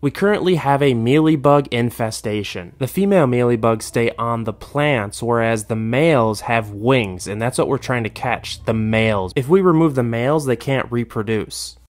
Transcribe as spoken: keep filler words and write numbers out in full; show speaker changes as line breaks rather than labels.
We currently have a mealybug infestation. The female mealybugs stay on the plants, whereas the males have wings, and that's what we're trying to catch, the males. If we remove the males, they can't reproduce.